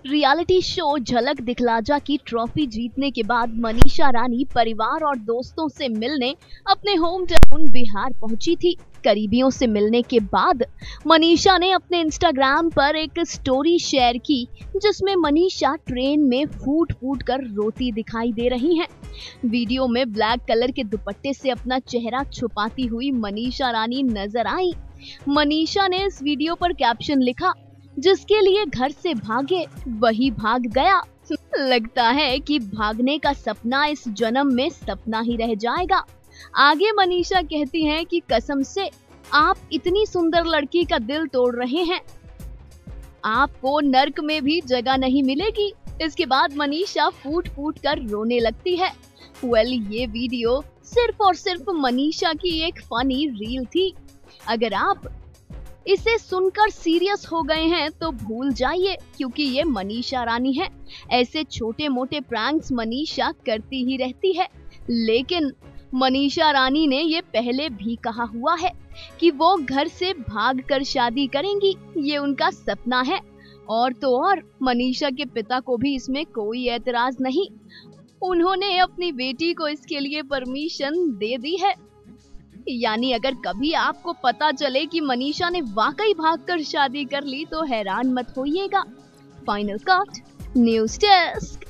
Reality show झलक दिखला जा की ट्रॉफी जीतने के बाद मनीषा रानी परिवार और दोस्तों से मिलने अपने होम टाउन बिहार पहुंची थी। करीबियों से मिलने के बाद मनीषा ने अपने इंस्टाग्राम पर एक स्टोरी शेयर की जिसमें मनीषा ट्रेन में फूट फूट कर रोती दिखाई दे रही हैं। वीडियो में ब्लैक कलर के दुपट्टे से अपना चेहरा छुपाती हुई मनीषा रानी नजर आई। मनीषा ने इस वीडियो पर कैप्शन लिखा, जिसके लिए घर से भागे वही भाग गया। लगता है कि भागने का सपना इस जन्म में सपना ही रह जाएगा। आगे मनीषा कहती हैं कि कसम से आप इतनी सुंदर लड़की का दिल तोड़ रहे हैं, आपको नर्क में भी जगह नहीं मिलेगी। इसके बाद मनीषा फूट फूट कर रोने लगती है। ये वीडियो सिर्फ और सिर्फ मनीषा की एक फनी रील थी। अगर आप इसे सुनकर सीरियस हो गए हैं तो भूल जाइए, क्योंकि ये मनीषा रानी है। ऐसे छोटे मोटे प्रैंक्स मनीषा करती ही रहती है, लेकिन मनीषा रानी ने ये पहले भी कहा हुआ है कि वो घर से भागकर शादी करेंगी, ये उनका सपना है। और तो और मनीषा के पिता को भी इसमें कोई एतराज नहीं, उन्होंने अपनी बेटी को इसके लिए परमिशन दे दी है। यानी अगर कभी आपको पता चले कि मनीषा ने वाकई भागकर शादी कर ली तो हैरान मत होइएगा। Final cut, news desk.